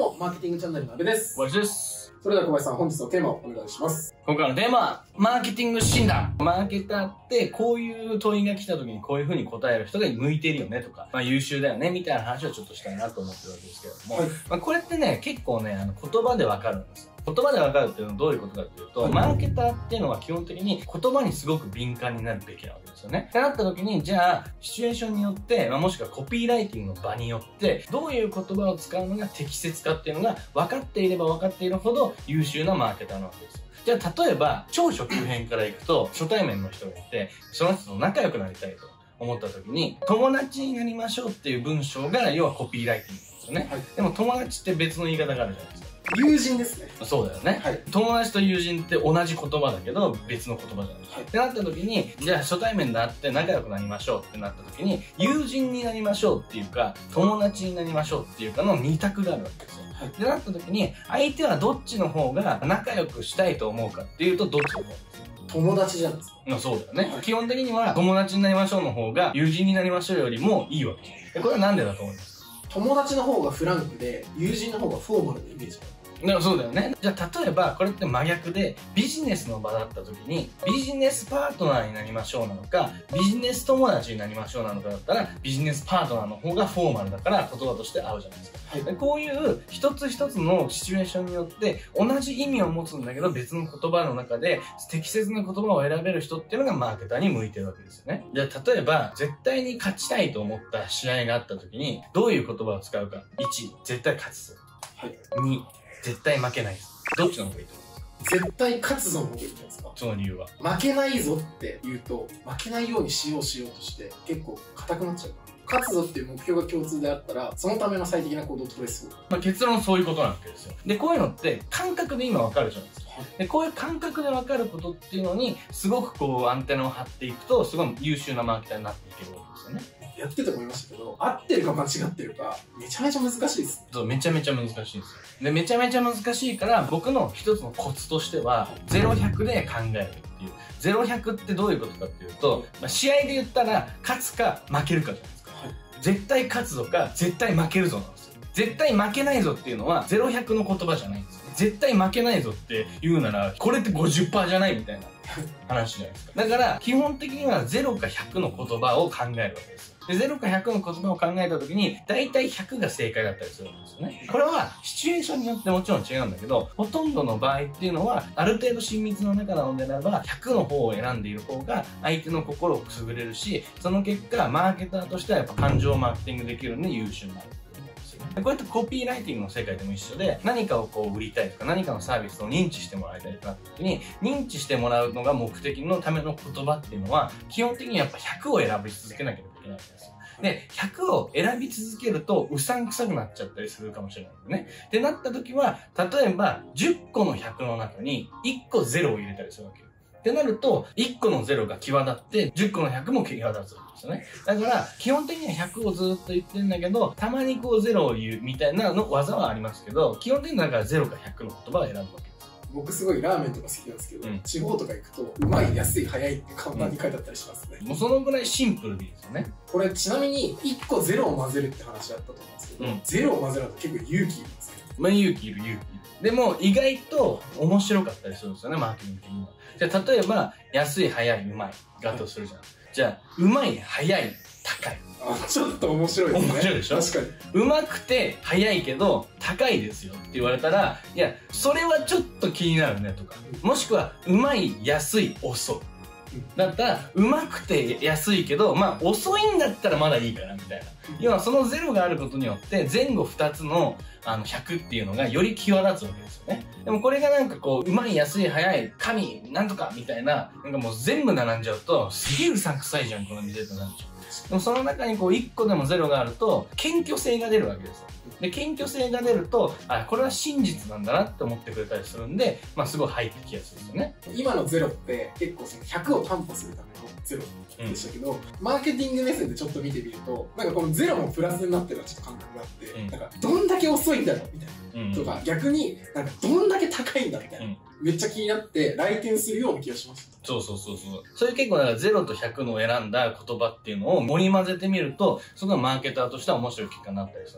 も、マーケティングチャンネルの阿部です。 小林です。 それでは小林さん、本日のテーマをお願いします。 今回のテーマは、マーケティング診断。マーケターってこういう問いが来た時にこういう風に答える人が向いてるよねとか、優秀だよねみたいな話をちょっとしたいなと思ってるわけですけれども、これってね、結構ね、言葉でわかるんですよ。言葉でわかるっていうのはどういうことかっていうと、マーケターっていうのは基本的に言葉にすごく敏感になるべきなわけですよね。ってなった時に、じゃあ、シチュエーションによって、もしくはコピーライティングの場によって、どういう言葉を使うのが適切かっていうのが分かっていれば分かっているほど優秀なマーケターなわけですよ。じゃあ、例えば、超初級編からいくと、初対面の人がいて、その人と仲良くなりたいと思った時に、友達になりましょうっていう文章が、要はコピーライティングですよね。でも友達って別の言い方があるじゃないですか。 友人ですね。 そうだよね。友達と友人って同じ言葉だけど別の言葉じゃないですか。ってなった時に、じゃあ初対面で会って仲良くなりましょうってなった時に、友人になりましょうっていうか、友達になりましょうっていうかの二択があるわけですよ。ってなった時に、相手はどっちの方が仲良くしたいと思うかっていうと、どっちの方ですか？ 友達じゃないですか。 そうだよね。基本的には友達になりましょうの方が友人になりましょうよりもいいわけじゃん。これはなんでだと思いますか？ 友達の方がフランクで、友人の方がフォーマルなイメージがある。 そうだよね。じゃあ、例えば、これって真逆で、ビジネスの場だった時に、ビジネスパートナーになりましょうなのか、ビジネス友達になりましょうなのかだったら、ビジネスパートナーの方がフォーマルだから言葉として合うじゃないですか。こういう一つ一つのシチュエーションによって、同じ意味を持つんだけど、別の言葉の中で、適切な言葉を選べる人っていうのがマーケターに向いてるわけですよね。じゃあ、例えば、絶対に勝ちたいと思った試合があった時に、どういう言葉を使うか。1、絶対勝つぞ。2、絶対負けないぞ。どっちの方がいいと思いますか？ 絶対勝つぞの方がいいんじゃないですか。 その理由は。負けないぞって言うと、負けないようにしようとして結構硬くなっちゃうから。勝つぞっていう目標が共通であったら、そのための最適な行動を取れそう。 結論そういうことなわけですよ。で、こういうのって感覚で今わかるじゃないですか。で、こういう感覚でわかることっていうのに、すごくアンテナを張っていくと、すごい優秀なマーケターになっていけるわけですよね。 やってて思いましたけど、合ってるか間違ってるか、めちゃめちゃ難しいです。 そう、めちゃめちゃ難しいんですよ。で、めちゃめちゃ難しいから、僕の一つのコツとしては、0、100で考えるっていう。0、100ってどういうことかっていうと、試合で言ったら、勝つか負けるかじゃないですか。絶対勝つぞか、絶対負けるぞなんですよ。絶対負けないぞっていうのは、0、100の言葉じゃないんですよ。絶対負けないぞって言うなら、これって 50% じゃないみたいな話じゃないですか。だから、基本的には0か100の言葉を考えるわけです。で、0か100の言葉を考えたときに、だいたい100が正解だったりするんですよね。これは、シチュエーションによってもちろん違うんだけど、ほとんどの場合っていうのは、ある程度親密の中なのであれば、100の方を選んでいる方が、相手の心をくすぐれるし、その結果、マーケターとしてはやっぱ感情をマーケティングできるんで優秀になる。こうやってコピーライティングの世界でも一緒で、何かを売りたいとか、何かのサービスを認知してもらいたいとなった時に、認知してもらうのが目的のための言葉っていうのは、基本的にやっぱ100を選び続けなければいけないわけですよ。で、100を選び続けると、うさんくさくなっちゃったりするかもしれないんでね。ってなった時は、例えば、10個の100の中に、1個0を入れたりするわけよ。ってなると、1個の0が際立って、10個の100も際立つわけですよね。だから、基本的には100をずっと言ってるんだけど、たまに0を言うみたいなの技はありますけど、基本的にだから0か100の言葉を選ぶわけです。 僕すごいラーメンとか好きなんですけど、地方とか行くと、うまい、安い、早いって看板に書いてあったりしますね。 もうそのぐらいシンプルでいいですよね。 これちなみに、1個0を混ぜるって話あったと思うんですけど、0を混ぜるのって結構勇気いるんですね。 勇気いる。でも、意外と面白かったりするんですよね、マーケティング的には。じゃあ、例えば、安い、早い、うまい、がとするじゃん。じゃあ、うまい、早い、高い。 ちょっと面白いですね。 面白いでしょ？ 確かに。 うまくて、早いけど、高いですよって言われたら、いや、それはちょっと気になるねとか。もしくは、うまい、安い、遅い。だったら、うまくて安いけど、遅いんだったらまだいいかな、みたいな。要は、その0があることによって、前後2つの、100っていうのがより際立つわけですよね。でもこれがなんかうまい、安い、早い、神、なんとか、みたいな、なんかもう全部並んじゃうと、すげえうさんくさいじゃん、この店ってなっちゃう。でもその中に1個でも0があると、謙虚性が出るわけですよ。で、謙虚性が出ると、これは真実なんだなって思ってくれたりするんで、すごい入ってきやすいですよね。 今の0って結構その100を担保するための0でしたけど、マーケティング目線でちょっと見てみると、なんかこの0もプラスになってるのはちょっと感覚があって、なんかどんだけ遅いんだろうみたいな。とか、逆になんかどんだけ高いんだみたいな。めっちゃ気になって来店するような気がしました。 そう。それ結構0と100の選んだ言葉っていうのを盛り混ぜてみると、そこがマーケターとしては面白い結果になったりするんですよ。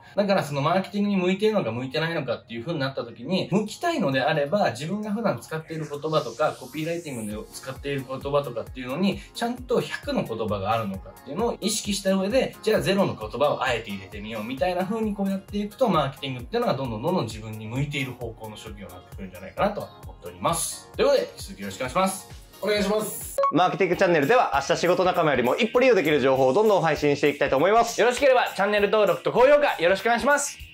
だからそのマーケティングに向いてるのか向いてないのかっていう風になった時に、向きたいのであれば、自分が普段使っている言葉とか、コピーライティングで使っている言葉とかっていうのに、ちゃんと100の言葉があるのかっていうのを意識した上で、じゃあ0の言葉をあえて入れてみようみたいな風にこうやっていくと、マーケティングっていうのがどんどん自分に向いている方向の職業になってくるんじゃないかなと思っております。ということで、引き続きよろしくお願いします。 お願いします。 マーケティングチャンネルでは明日仕事仲間よりも一歩リードできる情報をどんどん配信していきたいと思います。 よろしければチャンネル登録と高評価よろしくお願いします。